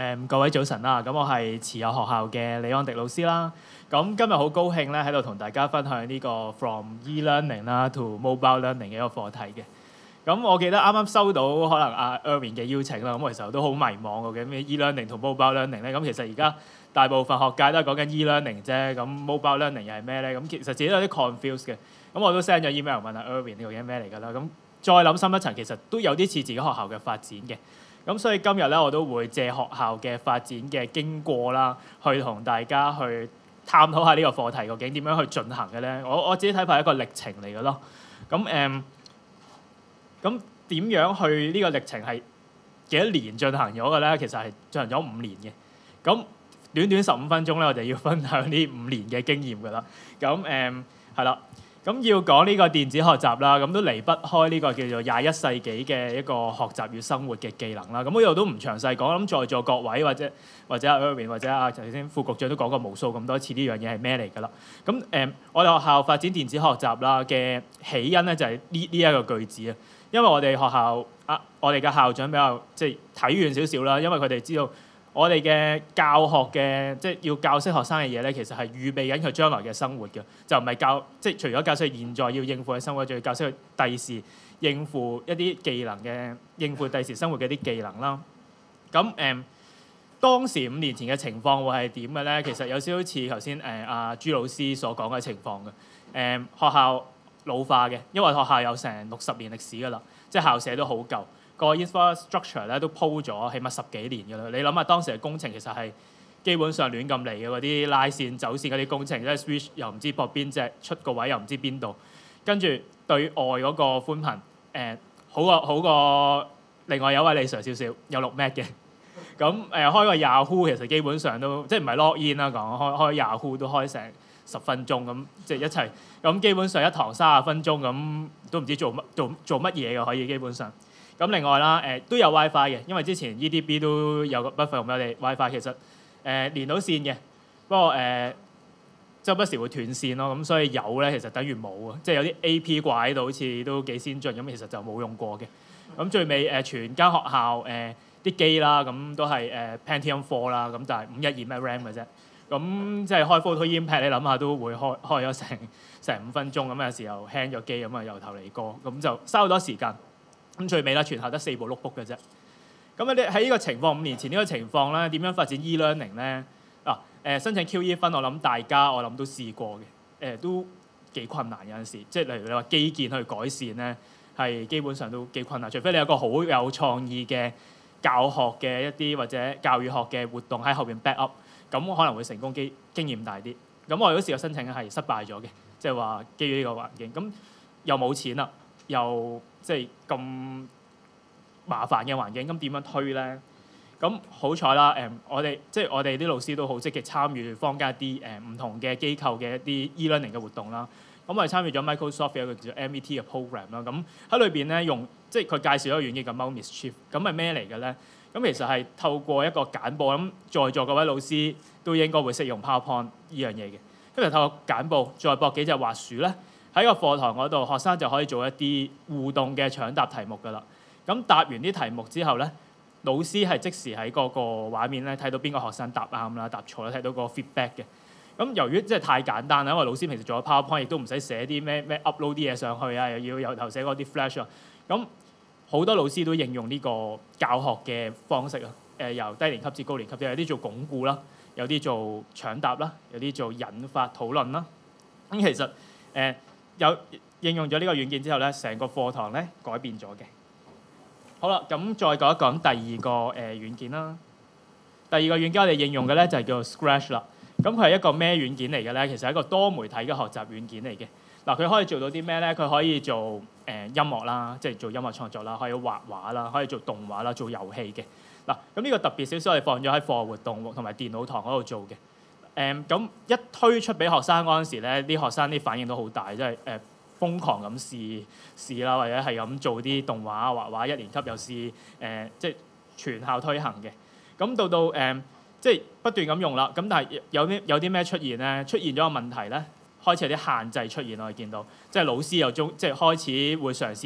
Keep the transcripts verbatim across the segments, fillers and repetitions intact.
誒各位早晨啦，咁我係持有學校嘅李安迪老師啦。咁今日好高興咧喺度同大家分享呢個 From e-learning 啦 to mobile learning 嘅一個課題嘅。咁我記得啱啱收到可能阿 Erwin 嘅邀請啦，咁我其實都好迷茫究竟咩 e-learning 同 mobile learning 咧。咁其實而家大部分學界都係講緊 e-learning 啫，咁 mobile learning 又係咩咧？咁其實自己都有啲 confused 嘅。咁我都 send 咗 email 問阿 Erwin 呢個嘢咩嚟㗎啦。咁再諗深一層，其實都有啲似自己學校嘅發展嘅。咁所以今日咧，我都會借學校嘅發展嘅經過啦，去同大家去探討下呢個課題究竟點樣去進行嘅咧。我我自己睇法係一個歷程嚟嘅咯。咁誒，咁點樣去呢個歷程係幾多年進行咗嘅咧？其實係進行咗五年嘅。咁短短十五分鐘咧，我哋要分享呢五年嘅經驗㗎啦。咁誒係啦。咁要講呢個電子學習啦，咁都離不開呢個叫做廿一世紀嘅一個學習與生活嘅技能啦。咁呢度都唔詳細講，咁在座各位或者或者阿 Erwin 或者阿頭先副局長都講過無數咁多次呢樣嘢係咩嚟㗎啦。咁誒、呃，我哋學校發展電子學習啦嘅起因咧就係呢呢一個句子啊。因為我哋學校啊，我哋嘅校長比較即係睇遠少少啦，因為佢哋知道。我哋嘅教學嘅即係要教識學生嘅嘢咧，其實係預備緊佢將來嘅生活嘅，就唔係教即係除咗教識佢現在要應付嘅生活，仲要教識佢第時應付一啲技能嘅應付第時生活嘅啲技能啦。咁誒、嗯，當時五年前嘅情況會係點嘅咧？其實有少少似頭先誒阿朱老師所講嘅情況嘅。誒、嗯、學校老化嘅，因為學校有成六十年歷史㗎啦，即係校舍都好舊。個 infrastructure 咧都鋪咗起碼十幾年㗎啦。你諗下當時嘅工程其實係基本上亂咁嚟嘅，嗰啲拉線走線嗰啲工程，即係 switch 又唔知駁邊隻，出個位又唔知邊度，跟住對外嗰個寬頻誒、呃、好過好過另外有位李 Sir 少少有六 meg 嘅。咁誒、呃、開個 Yahoo 其實基本上都即係唔係 log in 啦講開開 Yahoo 都開成十分鐘咁，即係一齊咁基本上一堂三十分鐘咁都唔知做乜做做乜嘢嘅可以基本上。咁另外啦，誒、呃、都有 WiFi 嘅，因為之前 E D B 都有個 buffer 用俾我哋 WiFi， 其實誒、呃、連到線嘅，不過誒周不時會斷線咯，咁所以有咧其實等於冇啊，即係有啲 A P 掛喺度，好似都幾先進，咁其實就冇用過嘅。咁最尾誒、呃、全間學校誒啲、呃、機啦，咁都係誒、呃、Pentium four 啦，咁就係五一二 M RAM 嘅啫。咁即係開 photo impact，你諗下都會開開咗成成五分鐘，咁有時候 hang 咗機，咁啊由頭嚟過，咁就嘥好多時間。咁最尾啦，全校得四部 notebook 嘅啫。咁你喺呢個情況，五年前呢個情況咧，點樣發展 e-learning 咧？嗱、啊，誒、呃、申請 Q E 分，我諗大家我諗都試過嘅，誒、呃、都幾困難有陣時。即係例如你話基建去改善咧，係基本上都幾困難。除非你有個好有創意嘅教學嘅一啲或者教育學嘅活動喺後邊 back up，咁可能會成功機經驗大啲。咁我哋嗰時個申請係失敗咗嘅，即係話基於呢個環境，咁又冇錢啦。又即係咁麻煩嘅環境，咁點樣推咧？咁好彩啦，誒、呃，我哋即係我哋啲老師都好積極參與坊間一啲誒唔同嘅機構嘅一啲 e-learning 嘅活動啦。咁我哋參與咗 Microsoft 有一個叫做 M E T 嘅 program 啦。咁喺裏邊咧用即係佢介紹咗一個軟件叫 Mischief，咁係咩嚟嘅咧？咁其實係透過一個簡報，咁在座各位老師都應該會識用 PowerPoint 呢樣嘢嘅。跟住透過簡報，再駁幾隻滑鼠咧。喺個課堂嗰度，學生就可以做一啲互動嘅搶答題目㗎啦。咁答完啲題目之後咧，老師係即時喺嗰個畫面咧睇到邊個學生答啱啦、答錯啦，睇到個 feedback 嘅。咁由於即係太簡單啦，因為老師平時做咗 PowerPoint，亦都唔使寫啲咩咩 upload 啲嘢上去啊，又要由頭寫嗰啲 flash 啊。咁好多老師都應用呢個教學嘅方式啊。誒、呃，由低年級至高年級，有啲做鞏固啦，有啲做搶答啦，有啲做引發討論啦。咁其實誒。呃有應用咗呢個軟件之後咧，成個課堂咧改變咗嘅。好啦，咁再講一講第二個誒、呃、軟件啦。第二個軟件我哋應用嘅咧就係、是、叫做 Scratch 啦。咁佢係一個咩軟件嚟嘅咧？其實係一個多媒體嘅學習軟件嚟嘅。嗱，佢可以做到啲咩咧？佢可以做誒、呃、音樂啦，即係做音樂創作啦，可以畫畫啦，可以做動畫啦，做遊戲嘅。嗱，咁呢個特別少少，我哋放咗喺課外活動同埋電腦堂嗰度做嘅。誒咁、嗯、一推出俾學生嗰陣時咧，啲學生啲反應都好大，即係誒瘋狂咁試試啦，或者係咁做啲動畫畫畫，一年級又試誒、呃，即係全校推行嘅。咁到到誒、呃，即係不斷咁用啦。咁但係有啲有啲咩出現咧？出現咗個問題咧，開始有啲限制出現，我哋見到，即係老師又中，即係開始會嘗試接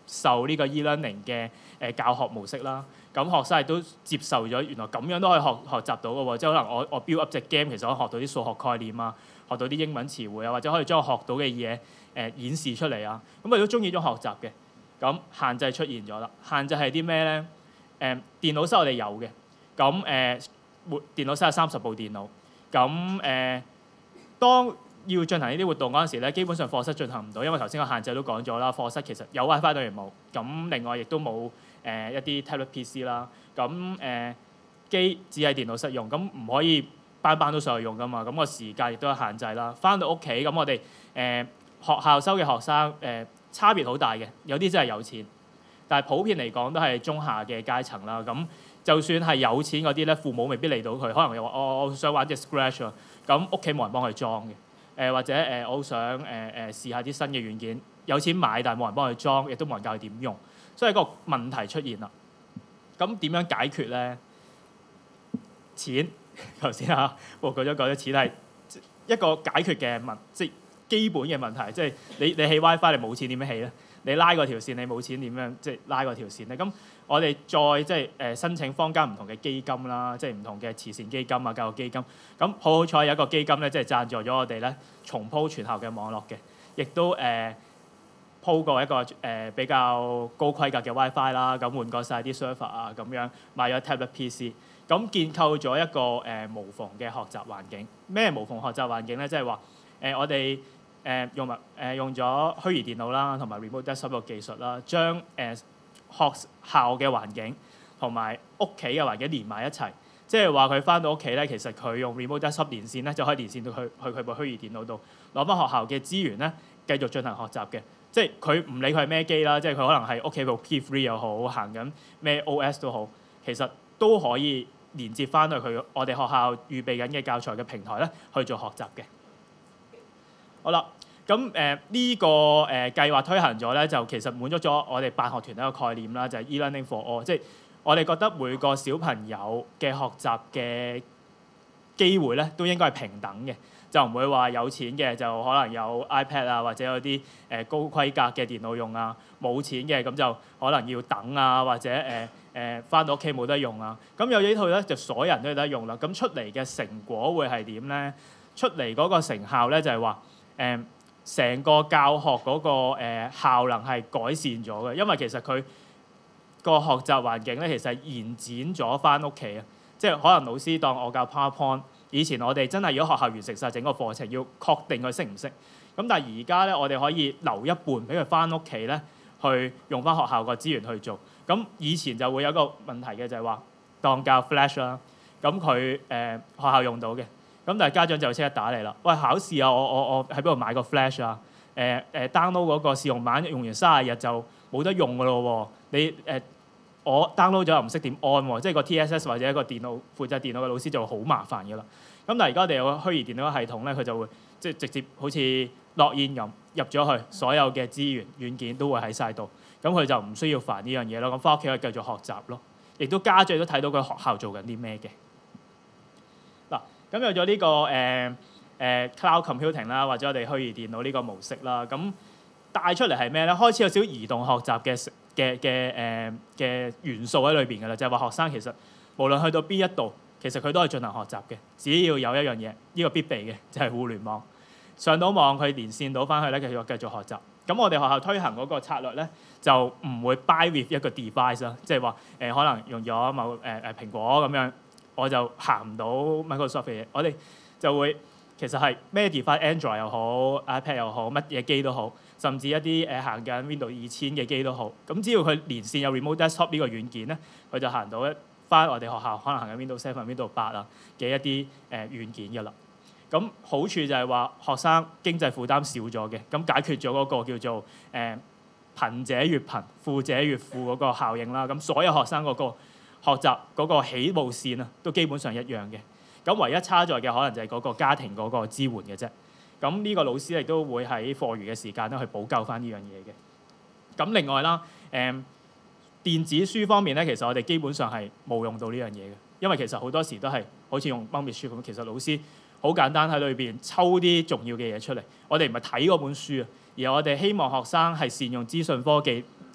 受呢個 e-learning 嘅誒教學模式啦。咁學生亦都接受咗，原來咁樣都可以學學習到嘅喎。即係可能我我 build up 隻 game，其實可以學到啲數學概念啊，學到啲英文詞彙啊，或者可以將我學到嘅嘢誒演示出嚟啊。咁我都中意咗學習嘅。咁限制出現咗啦。限制係啲咩咧？誒、呃、電腦室我哋有嘅。咁誒，活、呃、電腦室有三十部電腦。咁誒、呃，當要進行呢啲活動嗰陣時咧，基本上課室進行唔到，因為頭先個限制都講咗啦。課室其實有 WiFi 當然冇。咁另外亦都冇誒一啲 tablet P C 啦。咁誒、呃、機只係電腦室用，咁唔可以班班都上去用噶嘛。咁、個時間亦都有限制啦。翻到屋企咁，我哋誒、呃、學校收嘅學生誒、呃、差別好大嘅，有啲真係有錢，但係普遍嚟講都係中下嘅階層啦。咁就算係有錢嗰啲咧，父母未必嚟到佢，可能又話我我想玩隻 Scratch 啊，咁屋企冇人幫佢裝嘅。誒、呃、或者誒、呃、我好想誒誒、呃、試下啲新嘅軟件，有錢買但係冇人幫佢裝，亦都冇人教佢點用，所以個問題出現啦。咁點樣解決咧？錢頭先啊，我講咗講咗錢係一個解決嘅問，即係基本嘅問題。即係你你起 WiFi 你冇錢點樣起咧？你拉嗰條線你冇錢點樣即係拉嗰條線咧？咁我哋再即係誒申請坊間唔同嘅基金啦，即係唔同嘅慈善基金啊、教育基金。咁好好彩有一個基金咧，即係贊助咗我哋咧重鋪全校嘅網絡嘅，亦都誒、呃、鋪過一個誒、呃、比較高規格嘅 WiFi 啦，咁換過晒啲 server 啊，咁樣買咗 tablet P C， 咁建構咗一個誒、呃、無縫嘅學習環境。咩無縫學習環境咧？即係話誒我哋誒、呃、用物誒、呃、用咗虛擬電腦啦，同埋 remote desktop 嘅技術啦，將誒、呃、學校嘅環境同埋屋企嘅環境連埋一齊。即係話佢翻到屋企咧，其實佢用 remote desktop 連線咧，就可以連線到去去佢部虛擬電腦度，攞翻學校嘅資源咧，繼續進行學習嘅。即係佢唔理佢係咩機啦，即係佢可能係屋企部 P 三又好，行緊咩 O S 都好，其實都可以連接翻去佢我哋學校預備緊嘅教材嘅平台咧去做學習嘅。好啦，咁誒呢個誒、呃、計劃推行咗咧，就其實滿足咗我哋辦學團一個概念啦，就係、是、e-learning for all，即係我哋覺得每個小朋友嘅學習嘅機會咧都應該係平等嘅，就唔會話有錢嘅就可能有 iPad 啊，或者有啲誒高規格嘅電腦用啊，冇錢嘅咁就可能要等啊，或者誒誒返到屋企冇得用啊。咁有呢套咧就所有人都有得用啦。咁出嚟嘅成果會係點咧？出嚟嗰個成效咧就係話誒成個教學嗰個誒效能係改善咗嘅，因為其實佢個學習環境咧，其實係延展咗翻屋企啊！即係可能老師當我教 PowerPoint，以前我哋真係如果學校完成晒整個課程，要確定佢識唔識。咁但係而家咧，我哋可以留一半俾佢翻屋企咧，去用翻學校個資源去做。咁以前就會有一個問題嘅，就係話當教 Flash 啦，咁佢誒學校用到嘅，咁但係家長就即刻打嚟啦。喂，考試啊，我我我喺邊度買個 Flash 啊？誒、呃、誒、呃、download 嗰個試用版用完三十日就冇得用㗎咯喎！你誒、呃我 download 咗又唔識點安喎，即係個 T S S 或者一個電腦負責電腦嘅老師就好麻煩㗎啦。咁但係而家我哋有個虛擬電腦系統咧，佢就會即係直接好似 login 咁入咗去，所有嘅資源軟件都會喺晒度，咁佢就唔需要煩呢樣嘢咯。咁翻屋企可以繼續學習咯，亦都家長都睇到佢學校做緊啲咩嘅。嗱，咁有咗呢、這個誒誒、呃呃、cloud computing 啦，或者我哋虛擬電腦呢個模式啦，咁帶出嚟係咩咧？開始有少少移動學習嘅嘅嘅誒嘅元素喺裏邊㗎啦，就係、是、話學生其實無論去到邊一度，其實佢都係進行學習嘅。只要有一樣嘢，呢、這個必備嘅就係、是、互聯網。上到網佢連線到翻去咧，繼續繼續學習。咁我哋學校推行嗰個策略咧，就唔會 buy with 一個 device 啦，即係話誒可能用咗某誒誒、呃、蘋果咁樣，我就行唔到 Microsoft 嘅嘢。我哋就會其實係咩 device，Android 又好 ，iPad 又好，乜嘢機都好。甚至一啲誒行緊 Windows 二千嘅機都好，咁只要佢連線有 Remote Desktop 呢個軟件咧，佢就行到一翻我哋學校可能行緊 Windows 七、Windows 八啊嘅一啲誒、呃、軟件㗎啦。咁好處就係話學生經濟負擔少咗嘅，咁解決咗嗰個叫做誒、呃、貧者越貧、富者越富嗰個效應啦。咁所有學生嗰個學習嗰個起步線啊，都基本上一樣嘅。咁唯一差在嘅可能就係嗰個家庭嗰個支援嘅啫。咁呢個老師亦都會喺課餘嘅時間咧去補救翻呢樣嘢嘅。咁另外啦，誒、嗯、電子書方面咧，其實我哋基本上係冇用到呢樣嘢嘅，因為其實好多時都係好似用掹滅書咁。其實老師好簡單喺裏邊抽啲重要嘅嘢出嚟。我哋唔係睇嗰本書啊，而係我哋希望學生係善用資訊科技，即係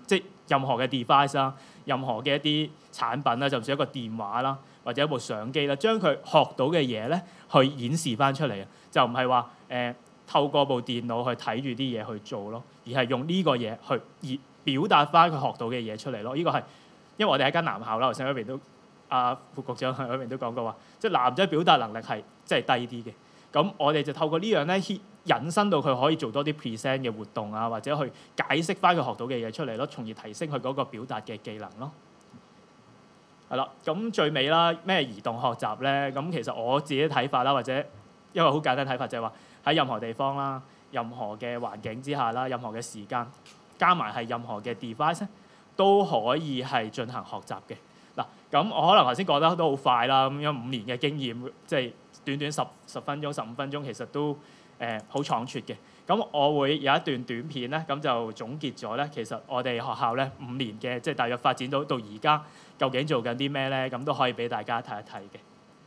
任何嘅 device 啦，任何嘅一啲產品啦，就算一個電話啦，或者一部相機啦，將佢學到嘅嘢咧，去演示翻出嚟啊，就唔係話誒透過部電腦去睇住啲嘢去做咯，而係用呢個嘢去而表達翻佢學到嘅嘢出嚟咯。呢、這個係因為我哋喺間男校啦，頭先嗰邊都阿、啊、副局長嗰邊都講過話，即係男仔表達能力係即係低啲嘅。咁我哋就透過呢樣咧，引申到佢可以做多啲 present 嘅活動啊，或者去解釋翻佢學到嘅嘢出嚟咯，從而提升佢嗰個表達嘅技能咯。係啦，咁最尾啦，咩移動學習咧？咁其實我自己睇法啦，或者一個好簡單睇法就係話喺任何地方啦、任何嘅環境之下啦、任何嘅時間，加埋係任何嘅 device 都可以係進行學習嘅。嗱，咁我可能頭先講得都好快啦，咁有五年嘅經驗，即係短短十十分鐘、十五分鐘，其實都誒好倉促嘅。咁我會有一段短片咧，咁就總結咗咧，其實我哋學校咧五年嘅即係大約發展到到而家，究竟做緊啲咩咧？咁都可以俾大家睇一睇嘅。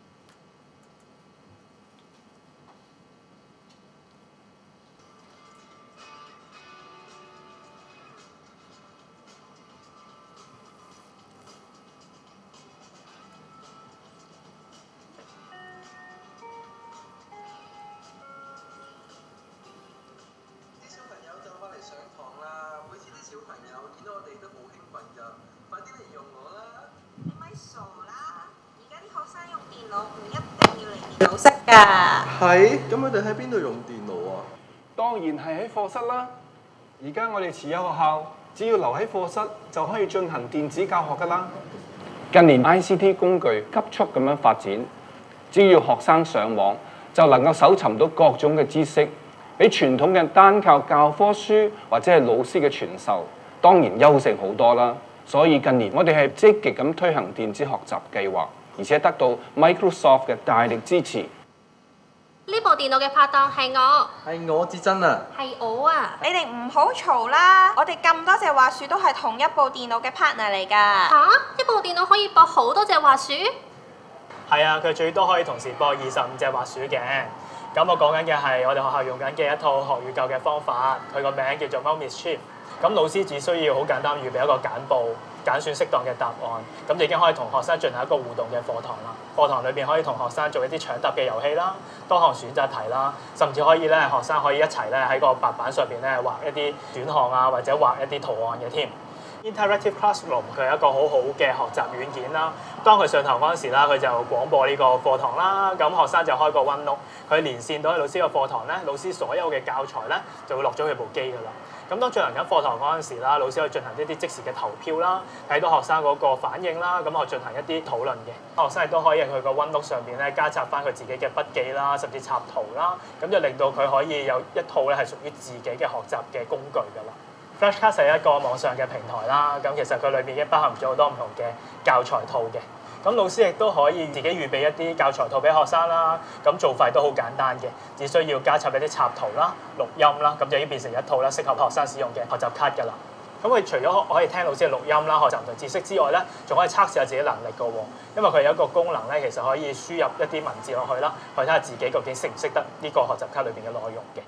係，咁佢哋喺邊度用電腦啊？ 當然係喺課室啦。而家我哋持有學校，只要留喺課室就可以進行電子教學㗎啦。近年 I C T 工具急速咁樣發展，只要學生上網就能夠搜尋到各種嘅知識，比傳統嘅單靠教科書或者係老師嘅傳授，當然優勝好多啦。所以近年我哋係積極咁推行電子學習計劃，而且得到 Microsoft 嘅大力支持。 呢部電腦嘅拍檔係我， 係我至真啊！ 係我啊！ 你哋唔好嘈啦！我哋咁多隻滑鼠都係同一部電腦嘅 partner 嚟㗎。 嚇！一部電腦可以駁好多隻滑鼠？ 係啊，佢最多可以同時駁二十五隻滑鼠嘅。咁我講緊嘅係我哋學校用緊嘅一套學與教嘅方法，佢個名叫做 Multi-Stream。咁老師只需要好簡單預備一個簡報，揀選適當嘅答案，咁就已經可以同學生進行一個互動嘅課堂啦。課堂裏邊可以同學生做一啲搶答嘅遊戲啦，多項選擇題啦，甚至可以咧學生可以一齊咧喺個白板上邊咧畫一啲選項啊，或者畫一啲圖案嘅添。Interactive Classroom 佢係一個好好嘅學習軟件啦。當佢上堂嗰陣時啦，佢就廣播呢個課堂啦，咁學生就開個 OneNote，佢連線到喺老師個課堂咧，老師所有嘅教材咧就會落咗佢部機㗎啦。咁當進行緊課堂嗰陣時啦，老師可以進行一啲即時嘅投票啦，睇到學生嗰個反應啦，咁我進行一啲討論嘅。學生亦都可以喺佢個 OneNote上邊咧加插翻佢自己嘅筆記啦，甚至插圖啦，咁就令到佢可以有一套咧係屬於自己嘅學習嘅工具㗎啦。Flashcard 係一個網上嘅平台啦，咁其實佢裏邊已經包含咗好多唔同嘅教材套嘅。咁老師亦都可以自己預備一啲教材套俾學生啦。咁做法都好簡單嘅，只需要加插一啲插圖啦、錄音啦，咁就已經變成一套啦適合學生使用嘅學習卡㗎啦。咁佢除咗可以聽老師嘅錄音啦、學習唔同知識之外咧，仲可以測試下自己能力㗎喎。因為佢有一個功能咧，其實可以輸入一啲文字落去啦，去睇下自己究竟識唔識得呢個學習卡裏邊嘅內容嘅。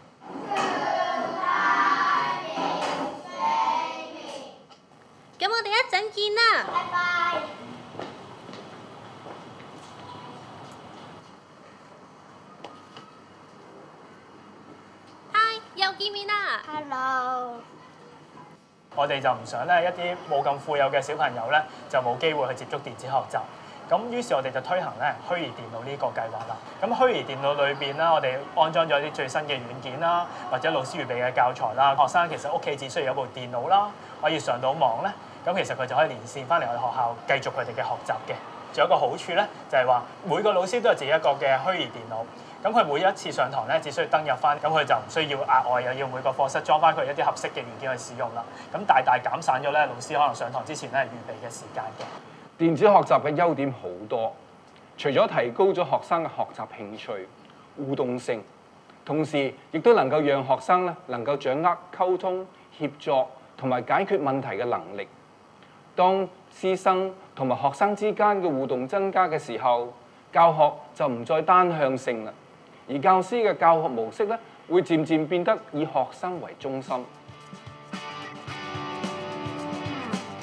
咁我哋一陣見啦，拜拜。Hi，又見面啦。 Hello。 我哋就唔想咧一啲冇咁富有嘅小朋友咧，就冇機會去接觸電子學習。咁於是我哋就推行咧虛擬電腦呢個計劃啦。咁虛擬電腦裏邊啦，我哋安裝咗啲最新嘅軟件啦，或者老師預備嘅教材啦。學生其實屋企只需要有部電腦啦，可以上到網咧。咁其實佢就可以連線翻嚟我哋學校，繼續佢哋嘅學習嘅。仲有一個好處咧，就係話每個老師都有自己一個嘅虛擬電腦。咁佢每一次上堂咧，只需要登入翻，咁佢就唔需要額外又要每個課室裝翻佢一啲合適嘅軟件去使用啦。咁大大減散咗咧老師可能上堂之前咧預備嘅時間嘅。 電子學習嘅優點好多，除咗提高咗學生嘅學習興趣、互動性，同時亦都能夠讓學生咧能夠掌握溝通、協作同埋解決問題嘅能力。當師生同埋學生之間嘅互動增加嘅時候，教學就唔再單向性啦，而教師嘅教學模式咧會漸漸變得以學生為中心。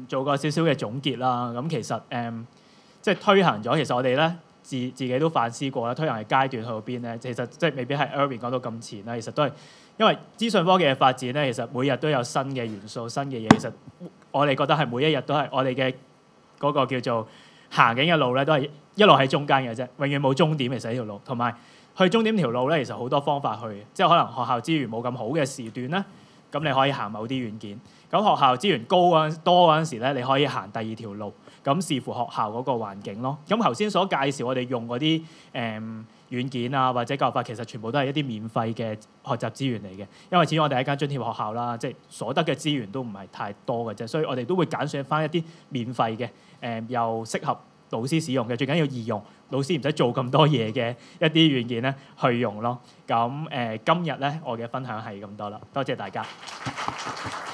做個少少嘅總結啦。咁其實誒、嗯、即係推行咗，其實我哋咧自自己都反思過啦。推行嘅階段去到邊咧？其實即係未必係 Irving 講到咁前啦。其實都係因為資訊科技嘅發展咧，其實每日都有新嘅元素、新嘅嘢。其實我哋覺得係每一日都係我哋嘅嗰個叫做行緊嘅路咧，都係一路喺中間嘅啫，永遠冇終點。其實呢條路，同埋去終點條路咧，其實好多方法去，即係可能學校資源冇咁好嘅時段咧，咁你可以行某啲軟件。咁學校資源高嗰陣多嗰陣時咧，你可以行第二條路。咁視乎學校嗰個環境咯。咁頭先所介紹我哋用嗰啲誒軟件啊，或者教育法，其實全部都係一啲免費嘅學習資源嚟嘅。因為始終我哋係一間津貼學校啦，即係所得嘅資源都唔係太多嘅啫，所以我哋都會揀選翻一啲免費嘅，誒、呃、又適合老師使用嘅，最緊要易用，老師唔使做咁多嘢嘅一啲軟件咧去用咯。咁誒、呃、今日咧我嘅分享係咁多啦，多謝大家。